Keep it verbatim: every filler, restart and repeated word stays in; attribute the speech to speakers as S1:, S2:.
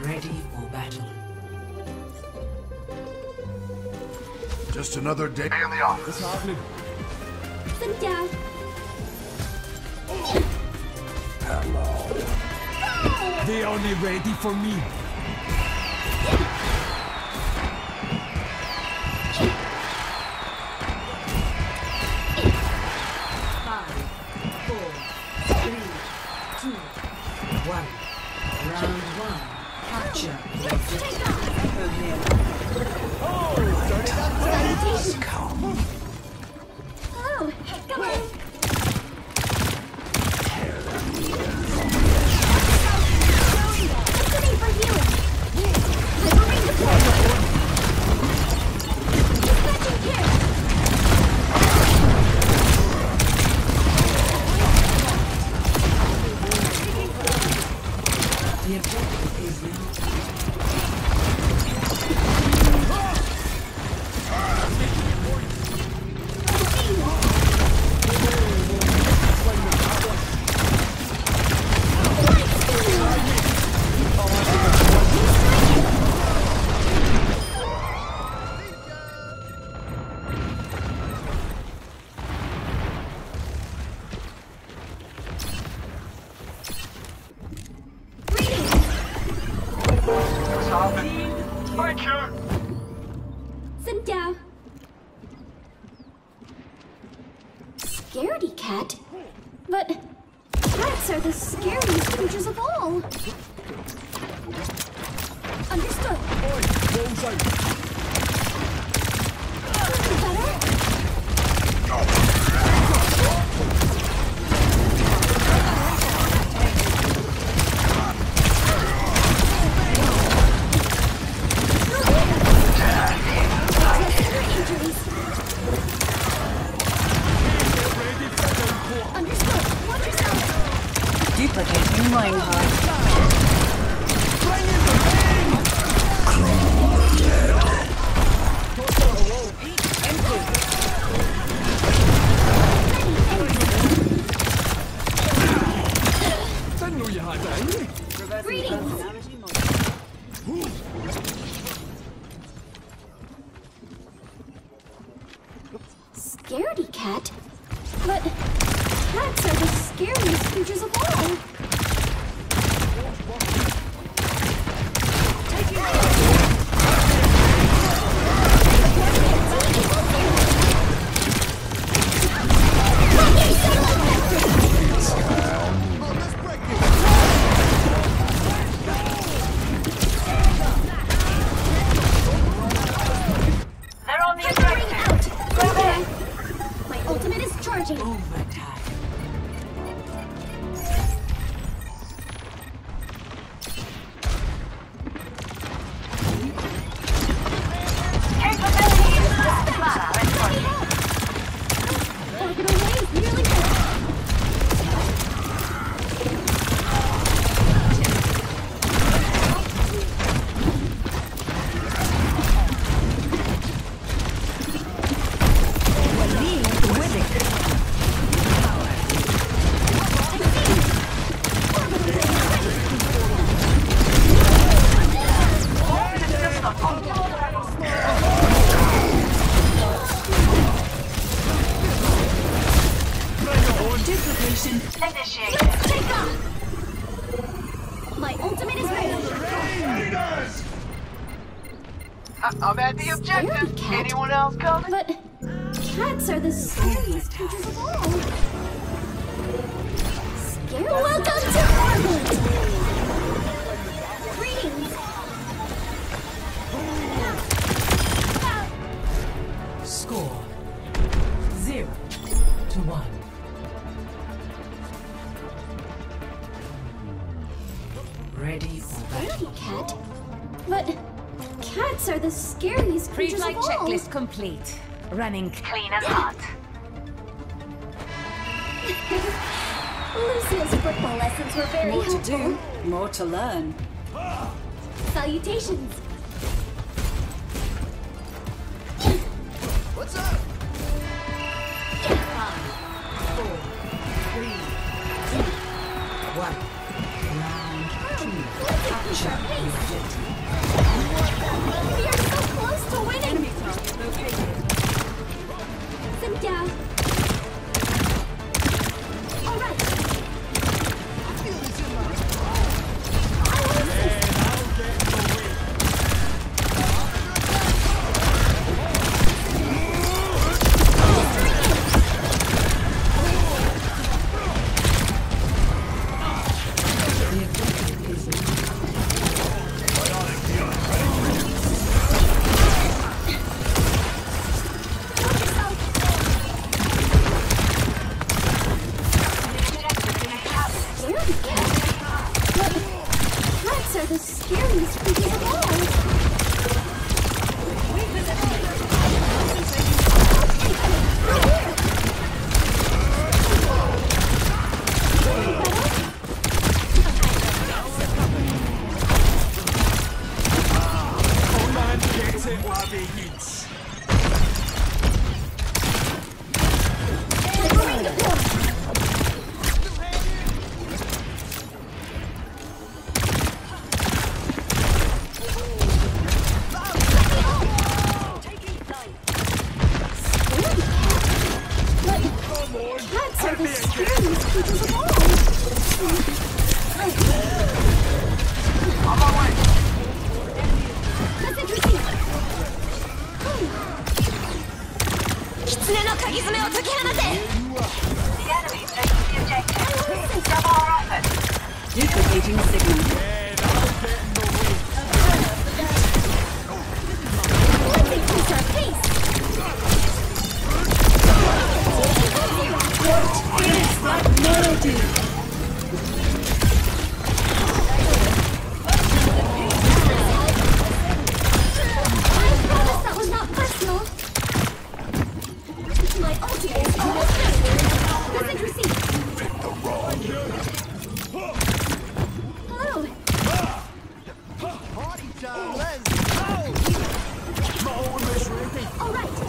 S1: Ready for battle.
S2: Just another day in the office.
S3: What's happening?
S4: Sit down.
S2: Hello.
S3: They only ready for me.
S1: Five, four, three, two, one. Round one. Capture the objective.
S4: Salutations.
S2: Come.
S4: Oh, come on. Listening for healing. Delivering the point. Dispatching care.
S1: The objective is now.
S2: Thank you.
S4: Sit down. Scaredy cat? But cats are the scariest creatures of all. Understood. Better?
S5: Duplicating Reinhardt.
S3: Didn't know you had that in you.
S4: Greetings. Scaredy cat? But cats are the scariest creatures of all.
S6: They're on the
S4: Firing
S6: objective.
S4: out. Okay. My ultimate is charging.
S1: Overtime.
S6: Capabilities max.
S4: Orbital wave nearly hit.
S5: Duplication.
S6: Initiated.
S4: Let's take off. My ultimate is ready.
S6: I'm at the
S4: Scaredy
S6: objective.
S4: cat.
S6: Anyone else coming?
S4: But cats are the scariest creatures of all. Scary. Welcome to orbit. Greetings.
S1: Score zero to one. Ready for battle.
S4: Scaredy cat? But cats are the scariest creatures
S5: Pre-flight
S4: of all.
S5: checklist complete. Running.
S6: Clean and hot.
S4: Lucia's football lessons were very
S5: More to
S4: helpful.
S5: do, more to learn.
S4: Salutations.
S2: What's up?
S1: Five, four, three, two, one. Round two. Capture the objective.
S4: We are so close to winning!
S5: Enemy target located.
S4: Them down. Alright.
S1: The objective is
S4: Scaredy cat? But cats are the scariest creatures of all.
S3: Command gets it while he eats.
S4: Cats are the scariest creatures of all.
S6: On my way.
S4: Message received.
S7: 狐の鍵爪を解き放て
S6: The enemy's taking the objective. Double our effort.
S5: Duplicating signal.
S4: Let's increase our pace. I promise that was not personal. My ultimate is almost ready. Message received. Hello.
S3: Party time, let's go!
S4: All right.